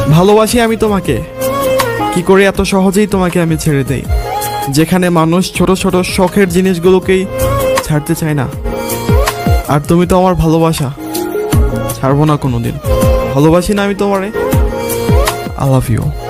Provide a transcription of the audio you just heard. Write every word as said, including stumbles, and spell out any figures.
ভালোবাসি আমি তোমাকে, কি করে এত সহজেই তোমাকে আমি ছেড়ে দেই, যেখানে মানুষ ছোট ছোট শখের জিনিসগুলোকেই ছাড়তে চায় না। আর তুমি তো আমার ভালোবাসা, ছাড়বো না কোনোদিন। ভালোবাসি না আমি তোমারে। I love you.